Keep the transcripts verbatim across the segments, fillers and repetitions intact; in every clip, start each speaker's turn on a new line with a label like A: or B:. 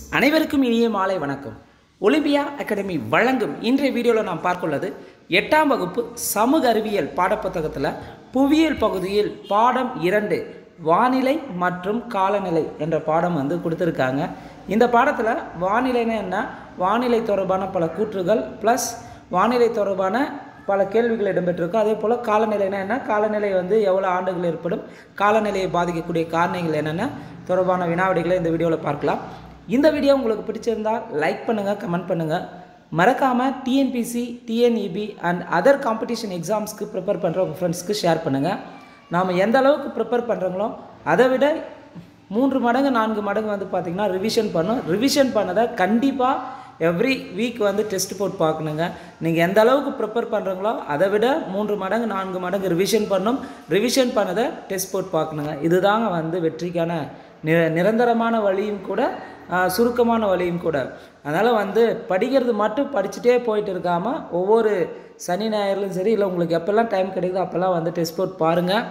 A: அனைவருக்கும் இனிய மாலை வணக்கம். ஒலிம்பியா அகாடமி வழங்கும் இன்றைய வீடியோவில் நாம் பார்க்குள்ளது எட்டாம் வகுப்பு சமூக அறிவியல் பாடப்புத்தகத்தில் புவியியல் பகுதியில் பாடம் இரண்டு வானிலை மற்றும் காலநிலை என்ற பாடம் வந்து கொடுத்துருக்காங்க. இந்த பாடத்தில் வானிலைன்னா என்ன, வானிலை தொடர்பான பல கூற்றுகள் ப்ளஸ் வானிலை தொடர்பான பல கேள்விகள் இடம்பெற்றிருக்கும். அதே போல் காலநிலைனா என்ன, காலநிலை வந்து எவ்வளோ ஆண்டுகள் ஏற்படும், காலநிலையை பாதிக்கக்கூடிய காரணிகள் என்னென்ன தொடர்பான வினாவிடைகளை இந்த வீடியோவில் பார்க்கலாம். இந்த வீடியோ உங்களுக்கு பிடிச்சிருந்தால் லைக் பண்ணுங்கள், கமெண்ட் பண்ணுங்கள். மறக்காமல் TNPSC, TNEB and other competition எக்ஸாம்ஸ்க்கு ப்ரிப்பேர் பண்ணுற உங்கள் ஃப்ரெண்ட்ஸ்க்கு ஷேர் பண்ணுங்கள். நாம் எந்த அளவுக்கு ப்ரிப்பேர் பண்ணுறோங்களோ அதை விட மூன்று மடங்கு நான்கு மடங்கு வந்து பார்த்திங்கன்னா ரிவிஷன் பண்ணும். ரிவிஷன் பண்ணதை கண்டிப்பாக எவ்ரி வீக் வந்து டெஸ்ட் போட்டு பார்க்கணுங்க. நீங்கள் எந்த அளவுக்கு ப்ரிப்பேர் பண்ணுறீங்களோ அதை விட மூன்று மடங்கு நான்கு மடங்கு ரிவிஷன் பண்ணும். ரிவிஷன் பண்ணதை டெஸ்ட் போட்டு பார்க்கணுங்க. இதுதாங்க வந்து வெற்றிக்கான நி நிரந்தரமான வழியும் கூட, சுருக்கமான வழியும் கூட. அதனால் வந்து படிக்கிறது மட்டும் படிச்சுட்டே போயிட்டு இருக்காமல் ஒவ்வொரு சனி ஞாயிறுலையும் சரி, இல்லை உங்களுக்கு எப்போல்லாம் டைம் கிடைக்குதோ அப்போல்லாம் வந்து டெஸ்ட் போட்டு பாருங்கள்.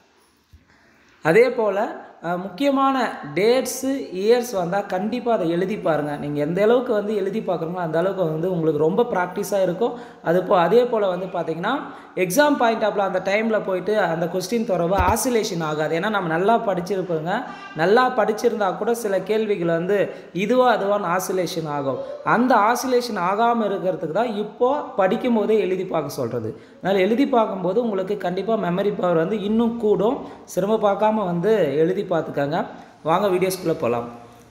A: அதே போல் முக்கியமான டேட்ஸு இயர்ஸ் வந்தால் கண்டிப்பாக அதை எழுதி பாருங்கள். நீங்கள் எந்த அளவுக்கு வந்து எழுதி பார்க்குறீங்களோ அந்த அளவுக்கு வந்து உங்களுக்கு ரொம்ப ப்ராக்டிஸாக இருக்கும். அது போ அதே போல் வந்து பார்த்திங்கன்னா எக்ஸாம் பாயிண்ட் ஆஃப்ல அந்த டைமில் போயிட்டு அந்த கொஸ்டின் தொடர்பாக ஆசிலேஷன் ஆகாது. ஏன்னா நம்ம நல்லா படிச்சிருப்போங்க, நல்லா படிச்சிருந்தா கூட சில கேள்விகள் வந்து இதுவா அதுவான்னு ஆசிலேஷன் ஆகும். அந்த ஆசிலேஷன் ஆகாமல் இருக்கிறதுக்கு தான் இப்போது படிக்கும் போதே எழுதி பார்க்க சொல்கிறது. அதனால் எழுதி பார்க்கும்போது உங்களுக்கு கண்டிப்பாக மெமரி பவர் வந்து இன்னும் கூடும். சிரமம் பார்க்காம வந்து எழுதி பார்த்துக்காங்க. வாங்க வீடியோஸ்குள்ளே போகலாம்.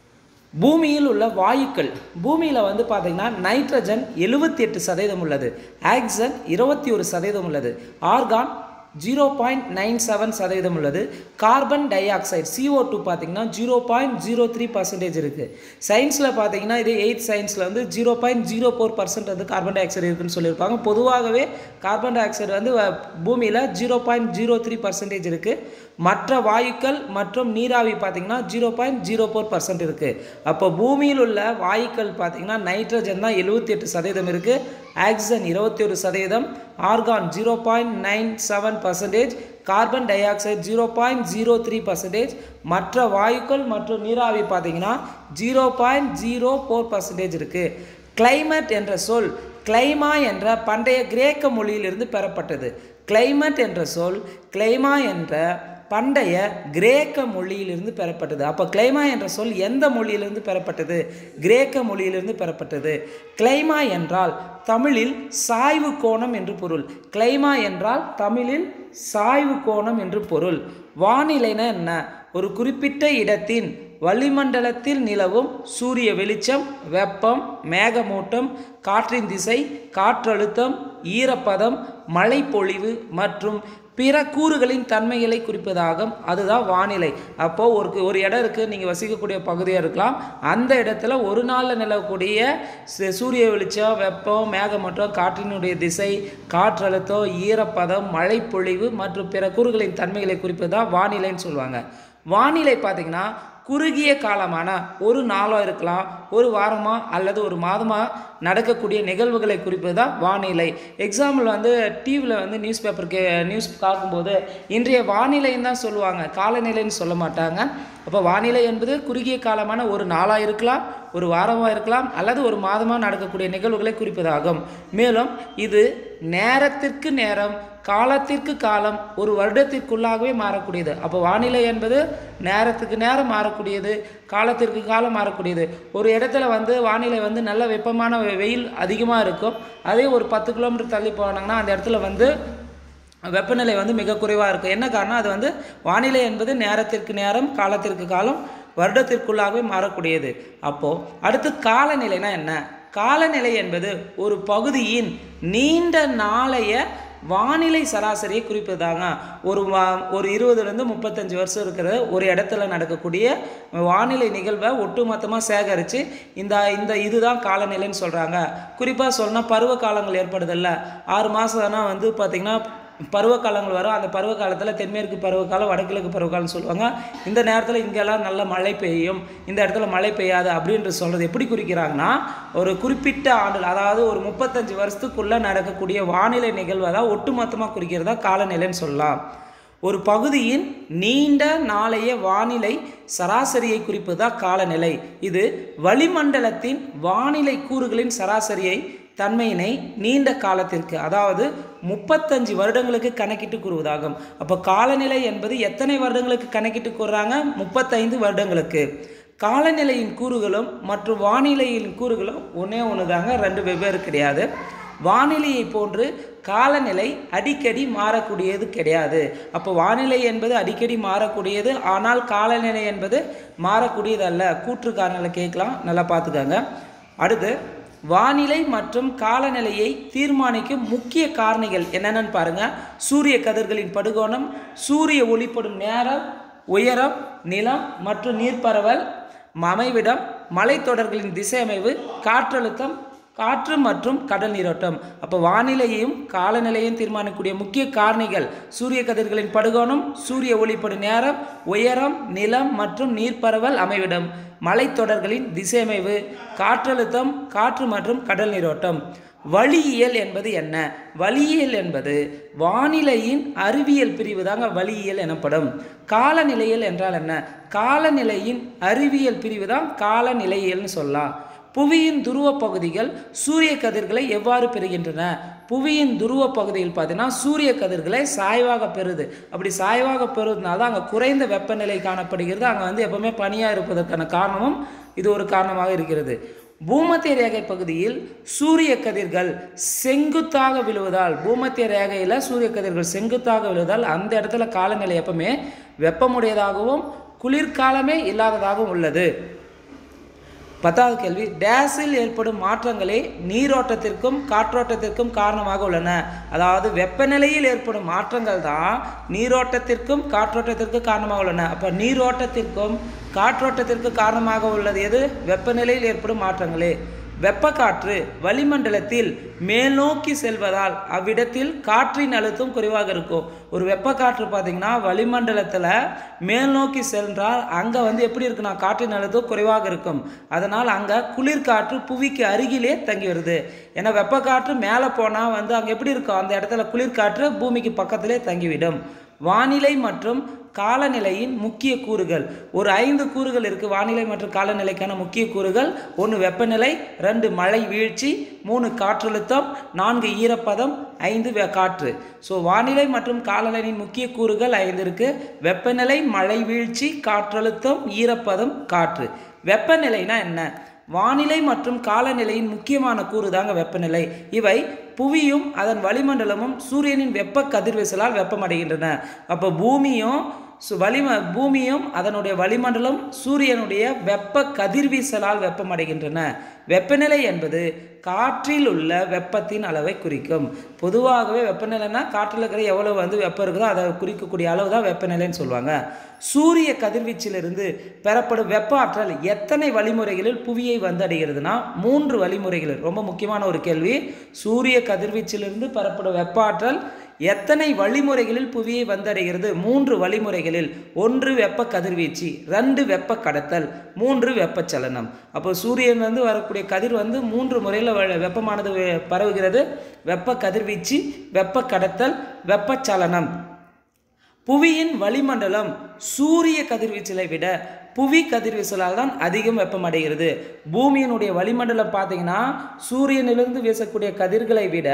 A: பூமியில் உள்ள வாயுக்கள், பூமியில் வந்து பார்த்திங்கன்னா நைட்ரஜன் எழுபத்தி எட்டு சதவீதம் உள்ளது, ஆக்சிஜன் இருபத்தி ஒரு சதவீதம் உள்ளது, argon zero point nine seven சதவீதம் உள்ளது, carbon dioxide CO two பார்த்திங்கன்னா zero point zero three percentage இருக்குது. சயின்ஸில் பார்த்திங்கன்னா இது எயித் சயின்ஸில் வந்து zero point zero four percent வந்து கார்பன் டை ஆக்சைடு இருக்குதுன்னு சொல்லியிருப்பாங்க. பொதுவாகவே கார்பன் டை ஆக்சைடு வந்து பூமியில் zero point zero three percentage இருக்குது. மற்ற வாயுக்கள் மற்றும் நீராவி பார்த்திங்கன்னா zero point zero four percent இருக்குது. அப்போ பூமியில் உள்ள வாயுக்கள் பார்த்திங்கன்னா நைட்ரஜன் தான் எழுபத்தி எட்டு சதவீதம் இருக்குது, ஆக்சிஜன் இருபத்தி ஒரு சதவீதம், argon zero point nine seven percentage, carbon dioxide zero point zero three percentage, மற்ற வாயுக்கள் மற்றும் நீராவி பார்த்திங்கன்னா zero point zero four percentage இருக்குது. கிளைமேட் என்ற சொல் கிளைமா என்ற பண்டைய கிரேக்க மொழியிலிருந்து பெறப்பட்டது. கிளைமேட் என்ற சொல் கிளைமா என்ற பண்டைய கிரேக்க மொழியிலிருந்து பெறப்பட்டது. அப்போ கிளைமா என்ற சொல் எந்த மொழியிலிருந்து பெறப்பட்டது? கிரேக்க மொழியிலிருந்து பெறப்பட்டது. கிளைமா என்றால் தமிழில் சாய்வு கோணம் என்று பொருள். கிளைமா என்றால் தமிழில் சாய்வு கோணம் என்று பொருள். வானிலைனா என்ன? ஒரு குறிப்பிட்ட இடத்தின் வளிமண்டலத்தில் நிலவும் சூரிய வெளிச்சம், வெப்பம், மேகமூட்டம், காற்றின் திசை, காற்றழுத்தம், ஈரப்பதம், மழைப்பொழிவு மற்றும் பிற கூறுகளின் தன்மைகளை குறிப்பதாகும். அதுதான் வானிலை. அப்போது ஒரு ஒரு இடம் இருக்குது, நீங்கள் வசிக்கக்கூடிய பகுதியாக இருக்கலாம். அந்த இடத்துல ஒரு நாளில் நிலவக்கூடிய சூரிய வெளிச்சம், வெப்பம், மேகமூட்டம், காற்றினுடைய திசை, காற்றழுத்தம், ஈரப்பதம், மழைப்பொழிவு மற்றும் பிற கூறுகளின் தன்மைகளை குறிப்பதுதான் வானிலைன்னு சொல்லுவாங்க. வானிலை பார்த்திங்கன்னா குறுகிய காலமான ஒரு நாளோ இருக்கலாம், ஒரு வாரமாக அல்லது ஒரு மாதமாக நடக்கக்கூடிய நிகழ்வுகளை குறிப்பது தான் வானிலை. எக்ஸாம்பிள் வந்து டிவியில் வந்து நியூஸ் பேப்பருக்கு நியூஸ் பார்க்கும்போது இன்றைய வானிலைன்னு தான் சொல்லுவாங்க, காலநிலைன்னு சொல்ல மாட்டாங்க. அப்போ வானிலை என்பது குறுகிய காலமான ஒரு நாளாக இருக்கலாம், ஒரு வாரமாக இருக்கலாம் அல்லது ஒரு மாதமாக நடக்கக்கூடிய நிகழ்வுகளை குறிப்பதாகும். மேலும் இது நேரத்திற்கு நேரம், காலத்திற்கு காலம், ஒரு வருடத்திற்குள்ளாகவே மாறக்கூடியது. அப்போ வானிலை என்பது நேரத்துக்கு நேரம் மாறக்கூடியது, காலத்திற்கு காலம் மாறக்கூடியது. ஒரு இடத்துல வந்து வானிலை வந்து நல்ல வெப்பமான வெயில் அதிகமாக இருக்கும், அதே ஒரு பத்து கிலோமீட்டர் தள்ளி போனாங்கன்னா அந்த இடத்துல வந்து வெப்பநிலை வந்து மிக குறைவாக இருக்கும். என்ன காரணம்? அது வந்து வானிலை என்பது நேரத்திற்கு நேரம், காலத்திற்கு காலம், வருடத்திற்குள்ளாகவே மாறக்கூடியது. அப்போது அடுத்து காலநிலைனா என்ன? காலநிலை என்பது ஒரு பகுதியின் நீண்ட நாளைய வானிலை சராசரியை குறிப்பதாங்க. ஒரு ஒரு இருபதுலேருந்து முப்பத்தஞ்சு வருஷம் இருக்கிற ஒரு இடத்துல நடக்கக்கூடிய வானிலை நிகழ்வை ஒட்டுமொத்தமாக சேகரித்து இந்த இந்த இதுதான் காலநிலைன்னு சொல்கிறாங்க. குறிப்பாக சொல்லணும்னா பருவ காலங்கள் ஏற்படுதில்ல, ஆறு மாதம்னா வந்து பார்த்திங்கன்னா பருவ காலங்கள் வரும். அந்த பருவ காலத்தில் தென்மேற்கு பருவகாலம், வடகிழக்கு பருவகாலம் சொல்லுவாங்க. இந்த நேரத்தில் இங்கெல்லாம் நல்ல மழை பெய்யும், இந்த இடத்துல மழை பெய்யாது அப்படின்ற சொல்கிறது எப்படி குறிக்கிறாங்கன்னா, ஒரு குறிப்பிட்ட ஆண்டு, அதாவது ஒரு முப்பத்தஞ்சு வருஷத்துக்குள்ளே நடக்கக்கூடிய வானிலை நிகழ்வை தான் ஒட்டுமொத்தமாக குறிக்கிறதா காலநிலைன்னு சொல்லலாம். ஒரு பகுதியின் நீண்ட நாளைய வானிலை சராசரியை குறிப்பதுதான் காலநிலை. இது வளிமண்டலத்தின் வானிலை கூறுகளின் சராசரியை தன்மையினை நீண்ட காலத்திற்கு, அதாவது முப்பத்தஞ்சு வருடங்களுக்கு கணக்கிட்டு கூறுவதாகும். அப்போ காலநிலை என்பது எத்தனை வருடங்களுக்கு கணக்கிட்டு கூறுறாங்க? முப்பத்தைந்து வருடங்களுக்கு. காலநிலையின் கூறுகளும் மற்றும் வானிலையின் கூறுகளும் ஒன்றே ஒன்று தாங்க, ரெண்டு வெவ்வேறு கிடையாது. வானிலையை போன்று காலநிலை அடிக்கடி மாறக்கூடியது கிடையாது. அப்போ வானிலை என்பது அடிக்கடி மாறக்கூடியது, ஆனால் காலநிலை என்பது மாறக்கூடியது அல்ல. கூற்று காரணங்களை கேட்கலாம், நல்லா பார்த்துக்கோங்க. அடுத்து, வானிலை மற்றும் காலநிலையை தீர்மானிக்கும் முக்கிய காரணிகள் என்னென்னு பாருங்க. சூரிய கதிர்களின் படுகோணம், சூரிய ஒளிப்படும் நேரம், உயரம், நிலம் மற்றும் நீர்ப்பரவல், அமைவிடம், மலைத்தொடர்களின் திசையமைவு, காற்றழுத்தம், காற்று மற்றும் கடல் நீரோட்டம். அப்போ வானிலையையும் காலநிலையையும் தீர்மானிக்கக்கூடிய முக்கிய காரணிகள் சூரிய கதிர்களின் படுகோணம், சூரிய ஒளிப்படும் நேரம், உயரம், நிலம் மற்றும் நீர்ப்பரவல், அமைவிடம், மலைத்தொடர்களின் திசையமைவு, காற்றழுத்தம், காற்று மற்றும் கடல் நீரோட்டம். வளியியல் என்பது என்ன? வளியியல் என்பது வானிலையின் அறிவியல் பிரிவு தாங்க வளியியல் எனப்படும். காலநிலையியல் என்றால் என்ன? காலநிலையின் அறிவியல் பிரிவு தான் காலநிலையியல்னு சொல்லலாம். புவியின் துருவ பகுதிகள் சூரிய கதிர்களை எவ்வாறு பெறுகின்றன? புவியின் துருவ பகுதியில் பார்த்தீங்கன்னா சூரிய கதிர்களை சாய்வாக பெறுது. அப்படி சாய்வாக பெறுவதனால தான் அங்கே குறைந்த வெப்பநிலை காணப்படுகிறது. அங்கே வந்து எப்பவுமே பனியாக இருப்பதற்கான காரணமும் இது ஒரு காரணமாக இருக்கிறது. பூமத்திய ரேகை பகுதியில் சூரிய கதிர்கள் செங்குத்தாக விழுவதால், பூமத்திய ரேகையில் சூரிய கதிர்கள் செங்குத்தாக விழுவதால் அந்த இடத்துல காலநிலை எப்பவுமே வெப்பமுடையதாகவும் குளிர்காலமே இல்லாததாகவும் உள்ளது. பத்தாவது கேள்வி, டேஸில் ஏற்படும் மாற்றங்களே நீரோட்டத்திற்கும் காற்றோட்டத்திற்கும் காரணமாக உள்ளன. அதாவது வெப்பநிலையில் ஏற்படும் மாற்றங்கள் தான் நீரோட்டத்திற்கும் காற்றோட்டத்திற்கும் காரணமாக உள்ளன. அப்போ நீரோட்டத்திற்கும் காற்றோட்டத்திற்கு காரணமாக உள்ளது எது? வெப்பநிலையில் ஏற்படும் மாற்றங்களே. வெப்பக்காற்று வளிமண்டலத்தில் மேல் நோக்கி செல்வதால் அவ்விடத்தில் காற்றின் அழுத்தம் குறைவாக இருக்கும். ஒரு வெப்பக்காற்று பார்த்தீங்கன்னா வளிமண்டலத்தில் மேல் நோக்கி சென்றால் அங்கே வந்து எப்படி இருக்குன்னா காற்றின் அழுத்தம் குறைவாக இருக்கும். அதனால் அங்கே குளிர்காற்று புவிக்கு அருகிலே தங்கி வருது. ஏன்னா வெப்பக்காற்று மேலே போனால் வந்து அங்கே எப்படி இருக்கும், அந்த இடத்துல குளிர்காற்று பூமிக்கு பக்கத்திலே தங்கிவிடும். வானிலை மற்றும் காலநிலையின் முக்கிய கூறுகள் ஒரு ஐந்து கூறுகள் இருக்குது. வானிலை மற்றும் காலநிலைக்கான முக்கிய கூறுகள்: ஒன்று வெப்பநிலை, ரெண்டு மழை வீழ்ச்சி, மூணு காற்றழுத்தம், நான்கு ஈரப்பதம், ஐந்து காற்று. ஸோ வானிலை மற்றும் காலநிலையின் முக்கிய கூறுகள் ஐந்து இருக்குது. வெப்பநிலை, மழை வீழ்ச்சி, காற்றழுத்தம், ஈரப்பதம், காற்று. வெப்பநிலைனா என்ன? வானிலை மற்றும் காலநிலையின் முக்கியமான கூறு தாங்க வெப்பநிலை. இவை புவியும் அதன் வளிமண்டலமும் சூரியனின் வெப்ப கதிர்வீசலால் வெப்பமடைகின்றன. அப்போ பூமியும் வளிம பூமியும் அதனுடைய வளிமண்டலம் சூரியனுடைய வெப்ப கதிர்வீசலால் வெப்பமடைகின்றன. வெப்பநிலை என்பது காற்றில் உள்ள வெப்பத்தின் அளவை குறிக்கும். பொதுவாகவே வெப்பநிலைனா காற்றில் இருக்கிற எவ்வளோ வந்து வெப்பம் இருக்குதோ அதை குறிக்கக்கூடிய அளவு தான் வெப்பநிலைன்னு சொல்லுவாங்க. சூரிய கதிர்வீச்சிலிருந்து பெறப்படும் வெப்ப ஆற்றல் எத்தனை வழிமுறைகளில் புவியை வந்தடைகிறதுனா மூன்று வழிமுறைகளில். ரொம்ப முக்கியமான ஒரு கேள்வி. சூரிய கதிர்வீச்சிலிருந்து பெறப்படும் வெப்ப ஆற்றல் எத்தனை வழிமுறைகளில் புவியை வந்தடைகிறது? மூன்று வழிமுறைகளில். ஒன்று வெப்ப கதிர்வீச்சு, ரெண்டு வெப்ப கடத்தல், மூன்று வெப்பச்சலனம். அப்போ சூரியன் வந்து வரக்கூடிய கதிர் வந்து மூன்று முறையில் வெப்பமானது பரவுகிறது: வெப்ப கதிர்வீச்சு, வெப்ப கடத்தல், வெப்பச்சலனம். புவியின் வளிமண்டலம் சூரிய கதிர்வீச்சலை விட புவி கதிர்வீசலால் தான் அதிகம் வெப்பமடைகிறது. பூமியினுடைய வளிமண்டலம் பார்த்தீங்கன்னா சூரியனிலிருந்து வீசக்கூடிய கதிர்களை விட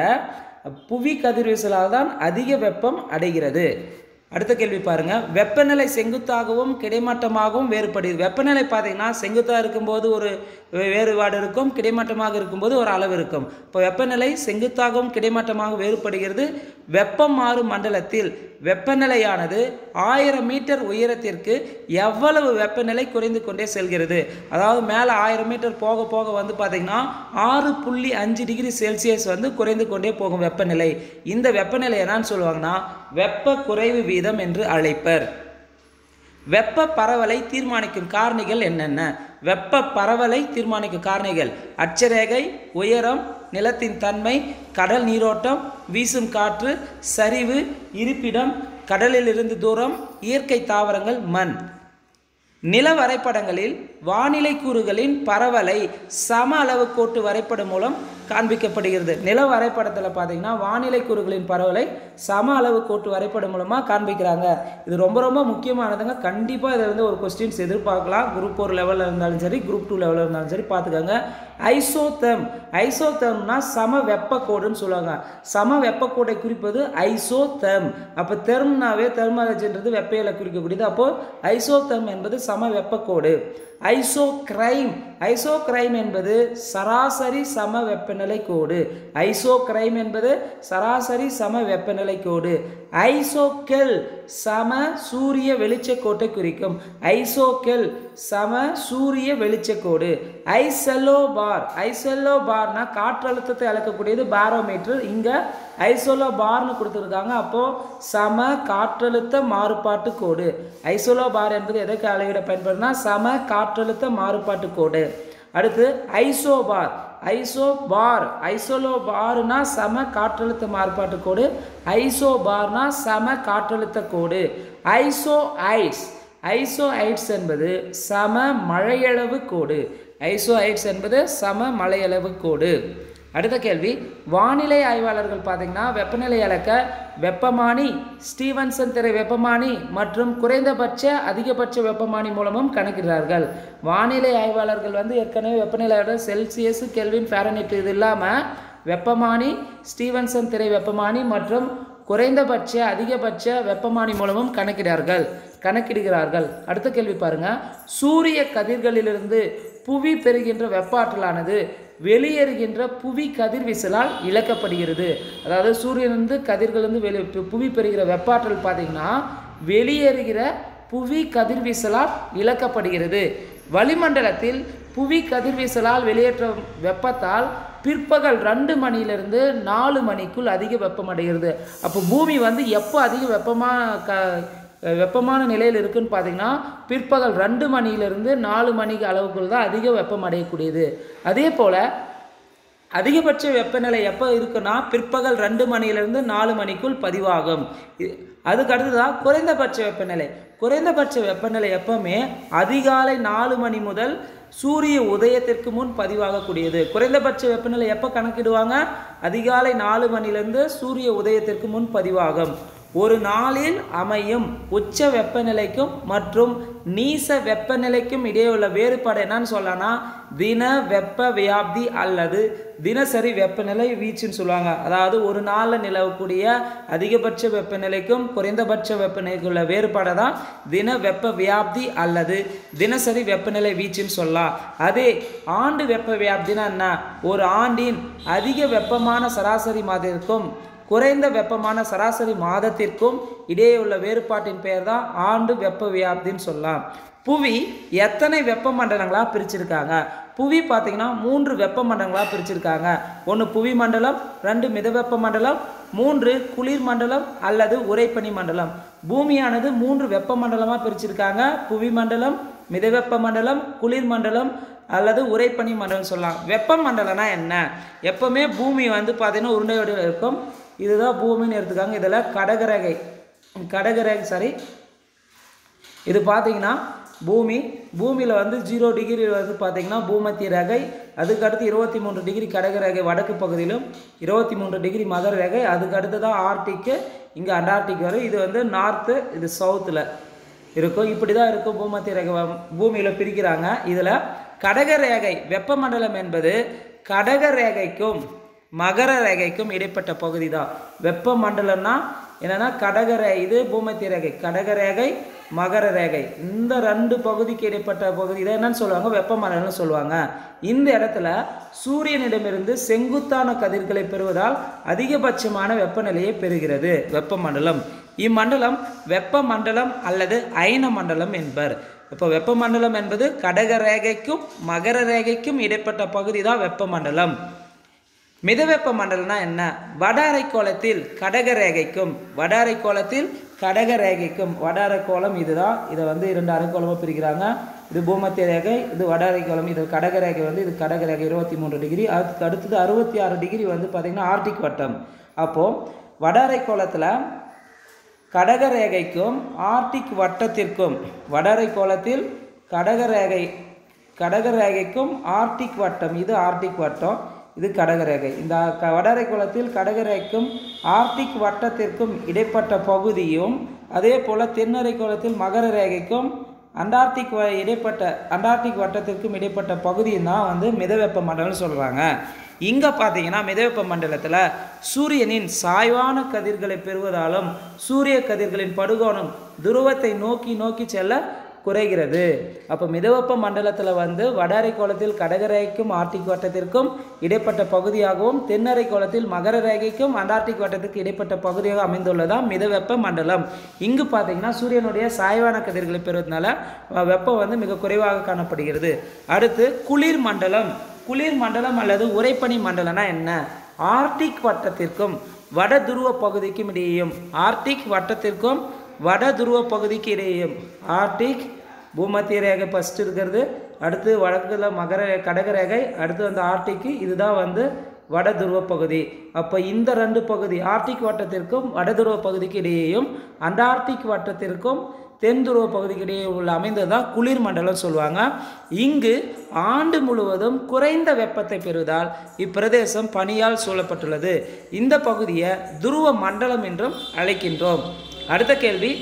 A: புவி கதிர்வீசலால் தான் அதிக வெப்பம் அடைகிறது. அடுத்த கேள்வி பாருங்க. வெப்பநிலை செங்குத்தாகவும் கிடைமட்டமாகவும் வேறுபடுகிறது. வெப்பநிலை பார்த்தீங்கன்னா செங்குத்தாக இருக்கும்போது ஒரு வேறுபாடு இருக்கும், கிடைமட்டமாக இருக்கும்போது ஒரு அளவு இருக்கும். இப்போ வெப்பநிலை செங்குத்தாகவும் கிடைமட்டமாக வேறுபடுகிறது. வெப்பம் மாறும் மண்டலத்தில் வெப்பநிலையானது ஆயிரம் மீட்டர் உயரத்திற்கு எவ்வளவு வெப்பநிலை குறைந்து கொண்டே செல்கிறது? அதாவது மேலே ஆயிரம் மீட்டர் போக போக வந்து பார்த்தீங்கன்னா ஆறு புள்ளி அஞ்சு டிகிரி செல்சியஸ் வந்து குறைந்து கொண்டே போகும் வெப்பநிலை. இந்த வெப்பநிலை என்னன்னு சொல்லுவாங்கன்னா வெப்ப குறைவு வீதம் என்று அழைப்பர். வெப்ப பரவலை தீர்மானிக்கும் காரணிகள் என்னென்ன? வெப்ப பரவலை தீர்மானிக்கும் காரணிகள்: அட்சரேகை, உயரம், நிலத்தின் தன்மை, கடல் நீரோட்டம், வீசும் காற்று, சரிவு, இருப்பிடம், கடலில் இருந்து தூரம், இயற்கை தாவரங்கள், மண். நில வரைபடங்களில் வானிலை கூறுகளின் பரவலை சம அளவு கோட்டு வரைபடம் மூலம் காண்பிக்கப்படுகிறது. நில வரைபடத்தில் பார்த்தீங்கன்னா வானிலை கூறுகளின் பரவலை சம அளவு கோட்டு வரைபடம் மூலமாக காண்பிக்கிறாங்க. இது ரொம்ப ரொம்ப முக்கியமானதுங்க. கண்டிப்பாக இதை வந்து ஒரு கொஸ்டின்ஸ் எதிர்பார்க்கலாம். குரூப் ஒரு லெவலில் இருந்தாலும் சரி, குரூப் டூ லெவலில் இருந்தாலும் சரி பார்த்துக்கோங்க. ஐசோதெர்ம், ஐசோதெர்ம்னா சம வெப்பக்கோடுன்னு சொல்லுவாங்க. சம வெப்பக்கோடை குறிப்பது ஐசோதெர்ம். அப்போ தெர்ம்னாவே தெர்மாலஜின்றது வெப்பையில குறிக்கக்கூடியது. அப்போது ஐசோதெர்ம் என்பது சம வெப்பக்கோடு. ஐசோக்ரைம், ஐசோக்ரைம் என்பது சராசரி சம வெப்பநிலை கோடு. ஐசோக்ரைம் என்பது சராசரி சம வெப்பநிலை கோடு. ஐசோகெல் சம சூரிய வெளிச்சக்கோட்டை குறிக்கும். ஐசோகெல் சம சூரிய வெளிச்சக்கோடு. Isallobar, ஐசெல்லோபார்னா காற்றழுத்தத்தை அளக்கக்கூடியது barometer. இங்கே ஐசோலோபார்னு கொடுத்துருக்காங்க. அப்போது சம காற்றழுத்த மாறுபாட்டு கோடு. ஐசோலோபார் என்பது எதற்கு அளவிட பயன்படுதுன்னா சம காற்றழுத்த மாறுபாட்டு கோடு. அடுத்து ஐசோபார், ஐசோபார், ஐசோலோபார்னா சம காற்றழுத்த மாறுபாட்டு கோடு. ஐசோபார்னா சம காற்றழுத்த கோடு. ஐசோ ஐட்ஸ், ஐசோ ஐட்ஸ் என்பது சம மழையளவு கோடு. ஐசோ ஐட்ஸ் என்பது சம மழையளவு கோடு. அடுத்த கேள்வி, வானிலை ஆய்வாளர்கள் பார்த்தீங்கன்னா வெப்பநிலை அளக்க வெப்பமானி, ஸ்டீவன்சன் திரை வெப்பமானி மற்றும் குறைந்தபட்ச அதிகபட்ச வெப்பமானி மூலமும் கணக்கிடுறார்கள். வானிலை ஆய்வாளர்கள் வந்து ஏற்கனவே வெப்பநிலையோட செல்சியஸ், கெல்வின், ஃபாரன்ஹீட் இது இல்லாமல் வெப்பமானி, ஸ்டீவன்சன் திரை வெப்பமானி மற்றும் குறைந்தபட்ச அதிகபட்ச வெப்பமானி மூலமும் கணக்கிடார்கள் கணக்கிடுகிறார்கள். அடுத்த கேள்வி பாருங்க, சூரிய கதிர்களிலிருந்து புவி பெறுகின்ற வெப்ப ஆற்றலானது வெளியேறுகின்ற புவி கதிர்வீசலால் இழக்கப்படுகிறது. அதாவது சூரியனிலிருந்து கதிர்களிலிருந்து வெளி புவி பெறுகிற வெப்பாற்றல் பார்த்தீங்கன்னா வெளியேறுகிற புவி கதிர்வீசலால் இழக்கப்படுகிறது. வளிமண்டலத்தில் புவி கதிர்வீசலால் வெளியேற்ற வெப்பத்தால் பிற்பகல் ரெண்டு மணியிலிருந்து நாலு மணிக்குள் அதிக வெப்பமடைகிறது. அப்போ பூமி வந்து எப்போ அதிக வெப்பமாக க வெப்பமான நிலையில் இருக்குன்னு பார்த்தீங்கன்னா பிற்பகல் ரெண்டு மணியிலிருந்து நாலு மணிக்கு அளவுக்குள் தான் அதிக வெப்பம் அடையக்கூடியது. அதே போல் அதிகபட்ச வெப்பநிலை எப்போ இருக்குன்னா பிற்பகல் ரெண்டு மணியிலிருந்து நாலு மணிக்குள் பதிவாகும். அதுக்கு அடுத்ததான் குறைந்தபட்ச வெப்பநிலை. குறைந்தபட்ச வெப்பநிலை எப்பவுமே அதிகாலை நாலு மணி முதல் சூரிய உதயத்திற்கு முன் பதிவாகக்கூடியது. குறைந்தபட்ச வெப்பநிலை எப்போ கணக்கிடுவாங்க? அதிகாலை நாலு மணிலிருந்து சூரிய உதயத்திற்கு முன் பதிவாகும். ஒரு நாளில் அமையும் உச்ச வெப்பநிலைக்கும் மற்றும் நீச வெப்பநிலைக்கும் இடையே உள்ள வேறுபாடு என்னன்னு சொல்லனா தின வெப்ப வியாப்தி அல்லது தினசரி வெப்பநிலை வீச்சுன்னு சொல்லுவாங்க. அதாவது ஒரு நாளில் நிலவக்கூடிய அதிகபட்ச வெப்பநிலைக்கும் குறைந்தபட்ச வெப்பநிலைக்கும் உள்ள வேறுபாடை தான் தின வெப்ப வியாப்தி அல்லது தினசரி வெப்பநிலை வீச்சுன்னு சொல்லலாம். அதே ஆண்டு வெப்ப வியாப்தினா என்ன? ஒரு ஆண்டின் அதிக வெப்பமான சராசரி மாதத்திற்கும் குறைந்த வெப்பமான சராசரி மாதத்திற்கும் இடையே உள்ள வேறுபாட்டின் பெயர் தான் ஆண்டு வெப்ப வியாப்தின்னு சொல்லலாம். புவி எத்தனை வெப்ப மண்டலங்களாக பிரிச்சிருக்காங்க? புவி பார்த்தீங்கன்னா மூன்று வெப்ப மண்டலங்களாக பிரிச்சிருக்காங்க. ஒன்று புவி மண்டலம், ரெண்டு மிதவெப்ப மண்டலம், மூன்று குளிர் மண்டலம் அல்லது உறைபனி மண்டலம். பூமியானது மூன்று வெப்ப மண்டலமாக பிரிச்சிருக்காங்க. புவி மண்டலம், மிதவெப்ப மண்டலம், குளிர் மண்டலம் அல்லது உறைபனி மண்டலம் சொல்லலாம். வெப்ப மண்டலம்னா என்ன? எப்பவுமே பூமி வந்து பார்த்தீங்கன்னா உருண்டையோடு இருக்கும். இதுதான் பூமின்னு எடுத்துக்காங்க. இதில் கடகரேகை கடகரேகை சாரி இது பார்த்தீங்கன்னா பூமி பூமியில் வந்து ஜீரோ டிகிரி வந்து பார்த்தீங்கன்னா பூமத்திய ரேகை. அதுக்கடுத்து இருபத்தி மூன்று டிகிரி கடகரேகை வடக்கு பகுதியிலும் இருபத்தி மூன்று டிகிரி மகர ரேகை. அதுக்கு அடுத்து தான் ஆர்டிக்கு, இங்கே அண்டார்டிக் வரும். இது வந்து நார்த்து, இது சவுத்தில் இருக்கும். இப்படி தான் இருக்கும் பூமத்திய ரேகை பூமியில் பிரிக்கிறாங்க. இதில் கடகரேகை வெப்பமண்டலம் என்பது கடகரேகைக்கும் மகர ரேகைக்கும் இடைப்பட்ட பகுதி தான் வெப்பமண்டலம்னா என்னன்னா கடகரே இது பூமத்திய ரேகை, கடகரேகை, மகர ரேகை. இந்த ரெண்டு பகுதிக்கு இடைப்பட்ட பகுதி தான் என்னன்னு சொல்லுவாங்க? வெப்பமண்டலம்னு சொல்லுவாங்க. இந்த இடத்துல சூரியனிடமிருந்து செங்குத்தான கதிர்களை பெறுவதால் அதிகபட்சமான வெப்பநிலையை பெறுகிறது வெப்பமண்டலம். இம்மண்டலம் வெப்பமண்டலம் அல்லது அயன மண்டலம் என்பர். இப்போ வெப்பமண்டலம் என்பது கடகரேகைக்கும் மகர ரேகைக்கும் இடைப்பட்ட பகுதி தான் வெப்பமண்டலம். மிதவெப்ப மண்டலம்னா என்ன? வட அரைக்கோளத்தில் கடகரேகைக்கும் வட அரைக்கோளத்தில் கடகரேகைக்கும் வட அரைக்கோளம் இதுதான். இதை வந்து இரண்டு அரைக்கோளமாக பிரிக்கிறாங்க. இது பூமத்திய ரேகை, இது வட அரைக்கோளம். இது கடகரேகை வந்து இது கடகரேகை இருபத்தி மூன்று டிகிரி. அதுக்கு அடுத்தது அறுபத்தி ஆறு டிகிரி வந்து பார்த்திங்கன்னா ஆர்டிக் வட்டம். அப்போது வட அரைக்கோளத்தில் கடகரேகைக்கும் ஆர்டிக் வட்டத்திற்கும் வட அரைக்கோளத்தில் கடகரேகை கடகரேகைக்கும் ஆர்டிக் வட்டம், இது ஆர்டிக் வட்டம், இது கடகரேகை. இந்த வடஅரைக்கோளத்தில் கடகரேகைக்கும் ஆர்டிக் வட்டத்திற்கும் இடைப்பட்ட பகுதியும், அதே போல் தென்னரைக்கோளத்தில் மகர ரேகைக்கும் அண்டார்டிக் இடைப்பட்ட அண்டார்டிக் வட்டத்திற்கும் இடைப்பட்ட பகுதியும் தான் வந்து மிதவெப்ப மண்டலம்னு சொல்கிறாங்க. இங்கே பார்த்தீங்கன்னா மிதவெப்ப மண்டலத்தில் சூரியனின் சாய்வான கதிர்களை பெறுவதாலும் சூரிய கதிர்களின் படுகோணம் துருவத்தை நோக்கி நோக்கி செல்ல குறைகிறது. அப்போ மிதவெப்ப மண்டலத்தில் வந்து வட அரைக்கோளத்தில் கடகரேகைக்கும் ஆர்டிக் வட்டத்திற்கும் இடைப்பட்ட பகுதியாகவும் தென்னரைக்கோளத்தில் மகர ரேகைக்கும் அண்டார்டிக் வட்டத்திற்கு இடைப்பட்ட பகுதியாக அமைந்துள்ளதான் மிதவெப்ப மண்டலம். இங்கு பார்த்தீங்கன்னா சூரியனுடைய சாய்வான கதிர்களை பெறுவதனால வெப்பம் வந்து மிக குறைவாக காணப்படுகிறது. அடுத்து குளிர் மண்டலம். குளிர் மண்டலம் அல்லது உறைபனி மண்டலம்னா என்ன? ஆர்டிக் வட்டத்திற்கும் வட துருவ பகுதிக்கும் இடையேயும் ஆர்டிக் வட்டத்திற்கும் வட துருவ பகுதிக்கு இடையேயும் ஆர்டிக் பூமத்திய ரேகை ஃபஸ்ட்டு இருக்கிறது, அடுத்து வடக்குல மகர கடகரேகை, அடுத்து வந்து ஆர்டிக்கு, இதுதான் வந்து வட துருவ பகுதி. அப்போ இந்த ரெண்டு பகுதி ஆர்டிக் வட்டத்திற்கும் வட துருவ பகுதிக்கு இடையேயும் அண்டார்டிக் வட்டத்திற்கும் தென் துருவ பகுதிக்கு இடையே உள்ள அமைந்ததுதான் குளிர் மண்டலம் சொல்லுவாங்க. இங்கு ஆண்டு முழுவதும் குறைந்த வெப்பத்தை பெறுவதால் இப்பிரதேசம் பனியால் சூழப்பட்டுள்ளது. இந்த பகுதியை துருவ மண்டலம் என்றும் அழைக்கின்றோம். அடுத்த கேள்வி,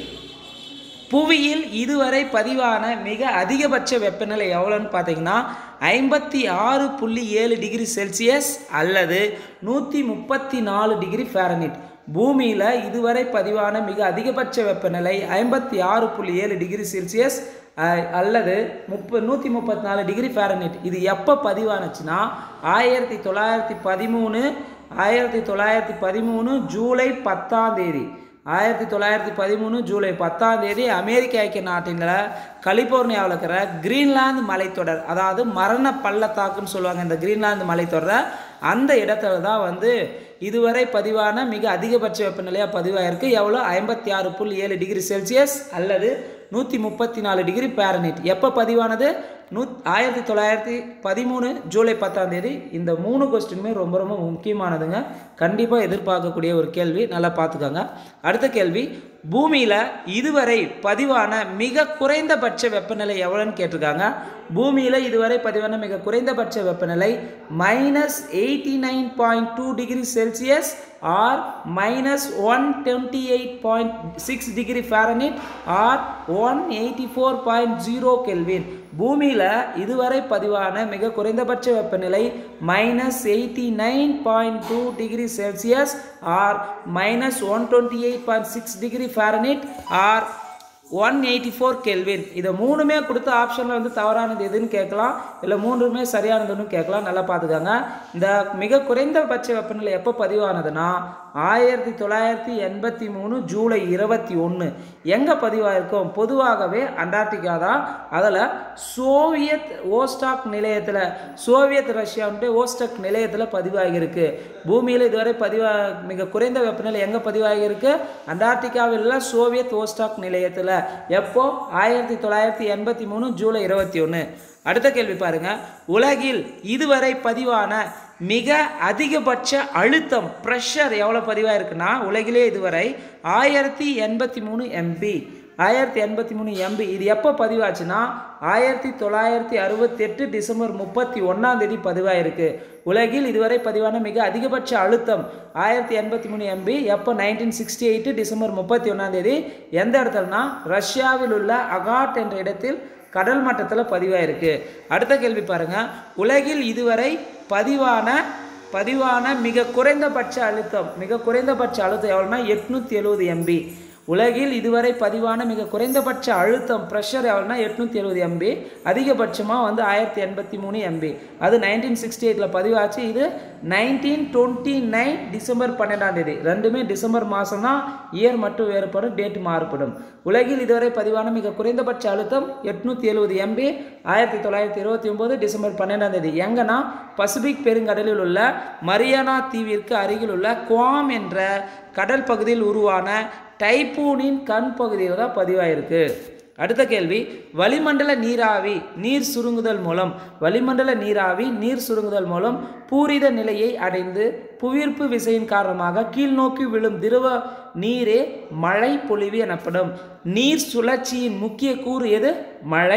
A: புவியில் இதுவரை பதிவான மிக அதிகபட்ச வெப்பநிலை எவ்வளோன்னு பார்த்தீங்கன்னா ஐம்பத்தி ஆறு புள்ளி ஏழு டிகிரி செல்சியஸ் அல்லது நூற்றி முப்பத்தி நாலு டிகிரி ஃபாரன்ஹீட். பூமியில் இதுவரை பதிவான மிக அதிகபட்ச வெப்பநிலை ஐம்பத்தி ஆறு புள்ளி ஏழு டிகிரி செல்சியஸ் அல்லது முப்ப நூற்றி முப்பத்தி நாலு டிகிரி ஃபாரன்ஹீட். இது எப்போ பதிவானுச்சுன்னா ஆயிரத்தி தொள்ளாயிரத்தி பதிமூணு ஆயிரத்தி தொள்ளாயிரத்தி பதிமூணு ஜூலை பத்தாம் தேதி ஆயிரத்தி தொள்ளாயிரத்தி பதிமூணு ஜூலை பத்தாம் தேதி அமெரிக்க ஐக்கிய நாட்டில் கலிபோர்னியாவில் இருக்கிற கிரீன்லாந்து மலைத்தொடர், அதாவது மரண பள்ளத்தாக்குன்னு சொல்லுவாங்க இந்த கிரீன்லாந்து மலைத்தொடரை, அந்த இடத்துல தான் வந்து இதுவரை பதிவான மிக அதிகபட்ச வெப்பநிலையாக பதிவாயிருக்கு. எவ்வளோ? ஐம்பத்தி ஆறு புள்ளி ஏழு டிகிரி செல்சியஸ் அல்லது நூற்றி முப்பத்தி நாலு டிகிரி ஃபாரன்ஹீட். எப்போ பதிவானது? நூ ஆயிரத்தி தொள்ளாயிரத்தி பதிமூணு ஜூலை பத்தாம் தேதி. இந்த மூணு கொஸ்டினுமே ரொம்ப ரொம்ப முக்கியமானதுங்க, கண்டிப்பாக எதிர்பார்க்கக்கூடிய ஒரு கேள்வி, நல்லா பார்த்துக்கோங்க. அடுத்த கேள்வி, பூமியில் இதுவரை பதிவான மிக குறைந்தபட்ச வெப்பநிலை எவ்வளோன்னு கேட்டிருக்காங்க. பூமியில் இதுவரை பதிவான மிக குறைந்தபட்ச வெப்பநிலை minus eighty nine point two degree Celsius or minus one twenty eight point six degree Fahrenheit or one eighty four point zero kelvin. பூமியில் இதுவரை பதிவான மிக குறைந்தபட்ச வெப்பநிலை minus eighty nine point two degree Celsius or minus one twenty eight point six degree Fahrenheit or one eighty four kelvin. இதை மூணுமே கொடுத்த ஆப்ஷனில் வந்து தவறானது எதுன்னு கேட்கலாம், இல்லை மூன்றுமே சரியானதுன்னு கேட்கலாம். நல்லா பார்த்துக்காங்க. இந்த மிக குறைந்தபட்ச வெப்பநிலை எப்போ பதிவானதுன்னா ஆயிரத்தி தொள்ளாயிரத்தி எண்பத்தி மூணு ஜூலை இருபத்தி ஒன்று. எங்கே பதிவாயிருக்கும்? பொதுவாகவே அண்டார்டிகா தான். அதில் சோவியத் ஓஸ்டாக் நிலையத்தில், சோவியத் ரஷ்யாவுடைய ஓஸ்டாக் நிலையத்தில் பதிவாகியிருக்கு. பூமியில் இதுவரை பதிவா மிக குறைந்த வெப்பநிலை எங்கே பதிவாகியிருக்கு? அண்டார்டிகாவில் உள்ள சோவியத் ஓஸ்டாக் நிலையத்தில். எப்போ? ஆயிரத்தி தொள்ளாயிரத்தி எண்பத்தி மூணு ஜூலை இருபத்தி ஒன்று. அடுத்த கேள்வி பாருங்க, உலகில் இதுவரை பதிவான மிக அதிகபட்ச அழுத்தம் ப்ரெஷர் எவ்வளோ பதிவாயிருக்குன்னா உலகிலே இதுவரை ஆயிரத்தி எண்பத்தி மூணு எம்பி ஆயிரத்தி எண்பத்தி மூணு எம்பி. இது எப்போ பதிவாச்சுன்னா ஆயிரத்தி தொள்ளாயிரத்தி அறுபத்தி எட்டு டிசம்பர் முப்பத்தி ஒன்றாம் தேதி பதிவாயிருக்கு. உலகில் இதுவரை பதிவான மிக அதிகபட்ச அழுத்தம் ஆயிரத்தி எண்பத்தி மூணு எம்பி. எப்போ? நைன்டீன் சிக்ஸ்டி எயிட்டு டிசம்பர் முப்பத்தி ஒன்றாம் தேதி. எந்த இடத்துலனா ரஷ்யாவில் உள்ள அகாட் என்ற இடத்தில் கடல் மட்டத்தில் பதிவாயிருக்கு. அடுத்த கேள்வி பாருங்க, உலகில் இதுவரை பதிவான பதிவான மிக குறைந்தபட்ச அழுத்தம் மிக குறைந்தபட்ச அழுத்தம் எவ்வளோனா எட்நூற்றி எழுபது எம்பி. உலகில் இதுவரை பதிவான மிக குறைந்தபட்ச அழுத்தம் ப்ரெஷர் எவ்வளோனா எட்நூற்றி எழுபது எம்பி. அதிகபட்சமாக வந்து ஆயிரத்தி எண்பத்தி மூணு எம்பி. அது நைன்டீன் சிக்ஸ்டி எயிட்டில் பதிவாச்சு. இது நைன்டீன் டுவெண்ட்டி நைன் டிசம்பர் பன்னெண்டாம் தேதி. ரெண்டுமே டிசம்பர் மாதம் தான், இயர் மட்டும் வேறுபடும், டேட் மாறுபடும். உலகில் இதுவரை பதிவான மிக குறைந்தபட்ச அழுத்தம் எட்நூற்றி எழுபது எம்பி. ஆயிரத்தி தொள்ளாயிரத்தி இருபத்தி ஒம்பது டிசம்பர் பன்னெண்டாம் தேதி. எங்கன்னா பசிபிக் பெருங்கடலில் உள்ள மரியானா தீவிற்கு அருகில் உள்ள குவாம் என்ற கடல் பகுதியில் உருவான டைப்பூனின் கண் பகுதியில் தான் பதிவாயிருக்கு. அடுத்த கேள்வி, வளிமண்டல நீராவி நீர் சுருங்குதல் மூலம் வளிமண்டல நீராவி நீர் சுருங்குதல் மூலம் பூரித நிலையை அடைந்து புவியீர்ப்பு விசையின் காரணமாக கீழ்நோக்கி விழும் திரவ நீரே மழை பொழிவு எனப்படும். நீர் சுழற்சியின் முக்கிய கூறு எது? மழை.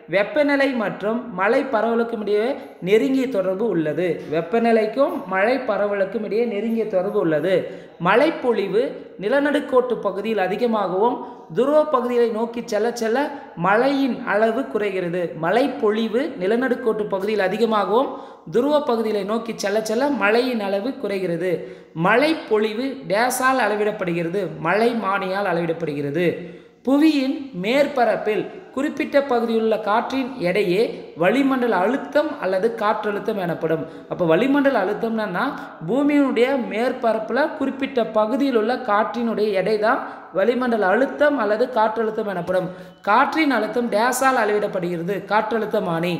A: வெப்பநிலை மற்றும் மழை பரவலுக்கும் இடையே நெருங்கிய தொடர்பு உள்ளது. வெப்பநிலைக்கும் மழை பரவலுக்கும் இடையே நெருங்கிய தொடர்பு உள்ளது. மழைப்பொழிவு நிலநடுக்கோட்டு பகுதியில் அதிகமாகவும் துருவ பகுதிகளை நோக்கி செல்ல செல்ல மழையின் அளவு குறைகிறது. மழைப்பொழிவு நிலநடுக்கோட்டு பகுதியில் அதிகமாகவும் துருவ பகுதிகளை நோக்கி செல்ல செல்ல மழையின் அளவு குறைகிறது. மழைப்பொழிவு டேஸால் அளவிடப்படுகிறது. மழை மானியால் அளவிடப்படுகிறது. புவியின் மேற்பரப்பில் குறிப்பிட்ட பகுதியில் உள்ள காற்றின் எடையே வளிமண்டல அழுத்தம் அல்லது காற்றழுத்தம் எனப்படும். அப்போ வளிமண்டல அழுத்தம்னா பூமியினுடைய மேற்பரப்பில் குறிப்பிட்ட பகுதியில் உள்ள காற்றினுடைய எடை தான் வளிமண்டல அழுத்தம் அல்லது காற்றழுத்தம் எனப்படும். காற்றின் அழுத்தம் டேஸால் அளவிடப்படுகிறது. காற்றழுத்தமானி.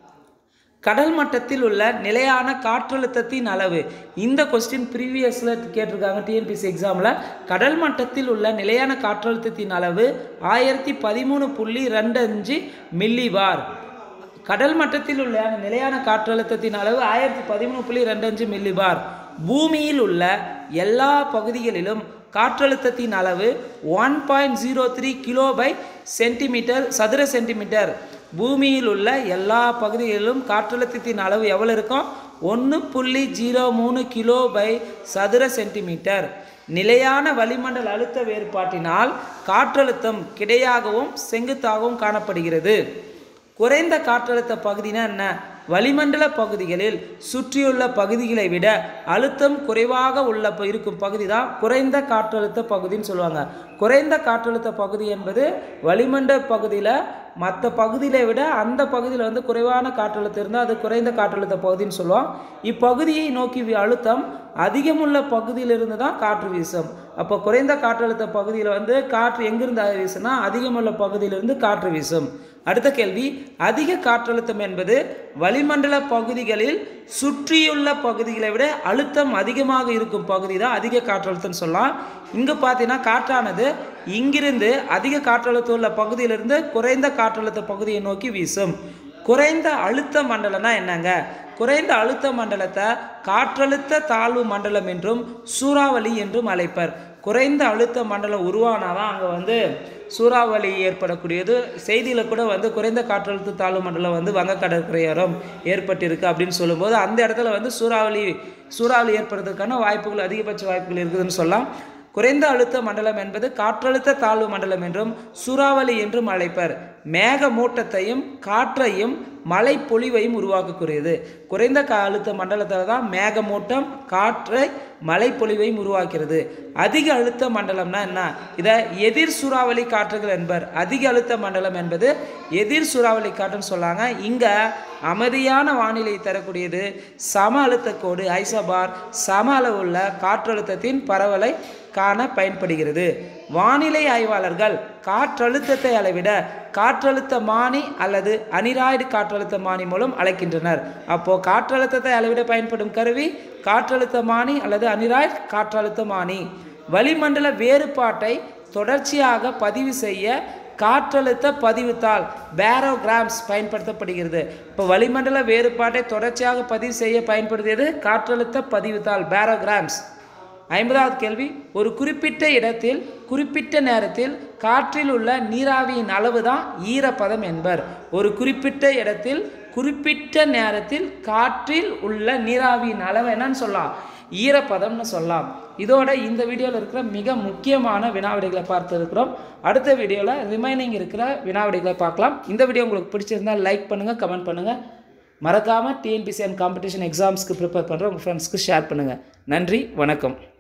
A: கடல் மட்டத்தில் உள்ள நிலையான காற்றழுத்தத்தின் அளவு. இந்த கொஸ்டின் ப்ரீவியஸில் கேட்டிருக்காங்க T N P S C எக்ஸாமில். கடல் மட்டத்தில் உள்ள நிலையான காற்றழுத்தத்தின் அளவு ஆயிரத்தி பதிமூணு புள்ளி ரெண்டு அஞ்சு மில்லி பார். கடல் மட்டத்தில் உள்ள நிலையான காற்றழுத்தத்தின் அளவு ஆயிரத்தி பதிமூணு புள்ளி ரெண்டு அஞ்சு மில்லி பார். பூமியில் உள்ள எல்லா பகுதிகளிலும் காற்றழுத்தத்தின் அளவு one point zero three kilo by centimetre சதுர சென்டிமீட்டர். பூமியில் உள்ள எல்லா பகுதிகளிலும் காற்றழுத்தத்தின் அளவு எவ்வளோ இருக்கும்? ஒன்று புள்ளி ஜீரோ மூணு கிலோ பை சதுர சென்டிமீட்டர். நிலையான வளிமண்டல அழுத்த வேறுபாட்டினால் காற்றழுத்தம் கிடையாகவும் செங்குத்தாகவும் காணப்படுகிறது. குறைந்த காற்றழுத்த பகுதினா என்ன? வளிமண்டல பகுதிகளில் சுற்றியுள்ள பகுதிகளை விட அழுத்தம் குறைவாக உள்ள இருக்கும் பகுதி தான் குறைந்த காற்றழுத்த பகுதின்னு சொல்லுவாங்க. குறைந்த காற்றழுத்த பகுதி என்பது வளிமண்டல பகுதியில் மற்ற பகுதியை விட அந்த பகுதியில் வந்து குறைவான காற்றழுத்தம் இருந்தால் அது குறைந்த காற்றழுத்த பகுதின்னு சொல்லுவோம். இப்பகுதியை நோக்கி அழுத்தம் அதிகமுள்ள பகுதியிலிருந்து தான் காற்று வீசும். அப்போ குறைந்த காற்றழுத்த பகுதியில் வந்து காற்று எங்கிருந்து வீசுனா அதிகமுள்ள பகுதியிலிருந்து காற்று வீசும். அடுத்த கேள்வி, அதிக காற்றழுத்தம் என்பது வளிமண்டல பகுதிகளில் சுற்றியுள்ள பகுதிகளை விட அழுத்தம் அதிகமாக இருக்கும் பகுதி தான் அதிக காற்றழுத்தம் சொல்லலாம். இங்கே பார்த்தீங்கன்னா காற்றானது இங்கிருந்து அதிக காற்றழுத்தம் உள்ள பகுதியிலிருந்து குறைந்த காற்றழுத்த பகுதியை நோக்கி வீசும். குறைந்த அழுத்த மண்டலம்னா என்னங்க? குறைந்த அழுத்த மண்டலத்தை காற்றழுத்த தாழ்வு மண்டலம் என்றும் சூறாவளி என்றும் அழைப்பர். குறைந்த அழுத்த மண்டலம் உருவானாதான் அங்கே வந்து சூறாவளி ஏற்படக்கூடியது. செய்தியில் கூட வந்து குறைந்த காற்றழுத்த தாழ்வு மண்டலம் வந்து வங்க கடற்கரையோரம் ஏற்பட்டிருக்கு அப்படின்னு சொல்லும்போது அந்த இடத்துல வந்து சூறாவளி சூறாவளி ஏற்படுறதுக்கான வாய்ப்புகள் அதிகபட்ச வாய்ப்புகள் இருக்குதுன்னு சொல்லலாம். குறைந்த அழுத்த மண்டலம் என்பது காற்றழுத்த தாழ்வு மண்டலம் என்றும் சூறாவளி என்றும் அழைப்பர். மேக மூட்டத்தையும் காற்றையும் மழை பொழிவையும் உருவாக்கக்கூடியது. குறைந்த அழுத்த மண்டலத்தில் தான் மேகமூட்டம் காற்றை மழை பொழிவையும் உருவாக்கிறது. அதிக அழுத்த மண்டலம்னா என்ன? இதை எதிர் சூறாவளி காற்றுகள் என்பர். அதிக அழுத்த மண்டலம் என்பது எதிர் சூறாவளி காற்றுன்னு சொல்லாங்க. இங்கே அமைதியான வானிலை தரக்கூடியது சம அழுத்த கோடு ஐசோபார் சம அளவுள்ள காற்றழுத்தத்தின் பரவலை காண பயன்படுகிறது. வானிலை ஆய்வாளர்கள் காற்றழுத்தத்தை அளவிட காற்றழுத்த மானி அல்லது அனிராய்டு காற்றழுத்த மானி மூலம் அழைக்கின்றனர். அப்போ காற்றழுத்தத்தை அளவிட பயன்படும் கருவி காற்றழுத்த மானி அல்லது அனிராய்டு காற்றழுத்த மானி. வளிமண்டல வேறுபாட்டை தொடர்ச்சியாக பதிவு செய்ய காற்றழுத்த பதிவுத்தாள் பேரோகிராம்ஸ் பயன்படுத்தப்படுகிறது. இப்போ வளிமண்டல வேறுபாட்டை தொடர்ச்சியாக பதிவு செய்ய பயன்படுத்தியது காற்றழுத்த பதிவுத்தாள் பேரோகிராம்ஸ். ஐம்பதாவது கேள்வி, ஒரு குறிப்பிட்ட இடத்தில் குறிப்பிட்ட நேரத்தில் காற்றில் உள்ள நீராவியின் அளவு தான் ஈரப்பதம் என்பர். ஒரு குறிப்பிட்ட இடத்தில் குறிப்பிட்ட நேரத்தில் காற்றில் உள்ள நீராவியின் அளவு என்னன்னு சொல்லலாம்? ஈரப்பதம்னு சொல்லலாம். இதோட இந்த வீடியோவில் இருக்கிற மிக முக்கியமான வினாவிடைகளை பார்த்து இருக்கிறோம். அடுத்த வீடியோவில் ரிமைனிங் இருக்கிற வினாவிடைகளை பார்க்கலாம். இந்த வீடியோ உங்களுக்கு பிடிச்சிருந்தால் லைக் பண்ணுங்கள், கமெண்ட் பண்ணுங்கள். மறக்காமல் T N P S C and competition எக்ஸாம்ஸ்க்கு ப்ரிப்பேர் பண்ணுற உங்கள் ஃப்ரெண்ட்ஸ்க்கு ஷேர் பண்ணுங்கள். நன்றி, வணக்கம்.